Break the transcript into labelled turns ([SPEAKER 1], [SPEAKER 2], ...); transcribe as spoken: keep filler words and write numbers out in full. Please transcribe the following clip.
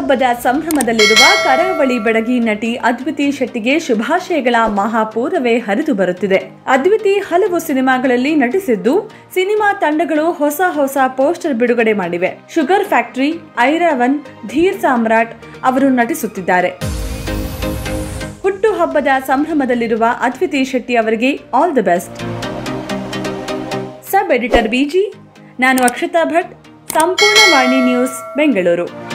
[SPEAKER 1] ಹುಟ್ಟುಹಬ್ಬದ ಸಂಭ್ರಮದಲ್ಲಿರುವ ಕರಾವಳಿ ಬೆಡಗಿ ನಟಿ ಅದ್ವಿತಿ ಶೆಟ್ಟಿಗೆ ಶುಭಾಶಯಗಳ ಮಹಾಪೂರವೇ ಹರಿದು ಬರುತ್ತಿದೆ. ಅದ್ವಿತಿ ಹಲವು ಸಿನಿಮಾಗಳಲ್ಲಿ ನಟಿಸಿದ್ದು, ಸಿನಿಮಾ ತಂಡಗಳು ಹೊಸ ಹೊಸ ಪೋಸ್ಟರ್ ಬಿಡುಗಡೆ ಮಾಡಿವೆ. ಶುಗರ್ ಫ್ಯಾಕ್ಟರಿ, ಐರಾವನ್, ಧೀರ್ ಸಾಮ್ರಾಟ್ ಅವರು ನಟಿಸುತ್ತಿದ್ದಾರೆ. ಹುಟ್ಟುಹಬ್ಬದ ಸಂಭ್ರಮದಲ್ಲಿರುವ ಅದ್ವಿತಿ ಶೆಟ್ಟಿ ಅವರಿಗೆ all the best. Sub editor ಬಿಜಿ, ನಾನು ಅಕ್ಷತಾ ಭಟ್, ಸಂಪೂರ್ಣ ವಾಣಿ ನ್ಯೂಸ್, ಬೆಂಗಳೂರು.